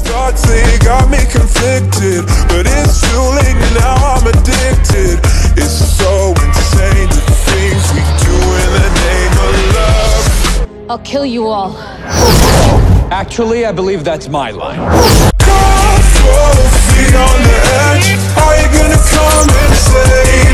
thoughts, they got me conflicted, but it's too late now, I'm addicted. It's so insane, the things we do in the name of love. I'll kill you all. Actually, I believe that's my line. Feet on the edge, are you gonna come and save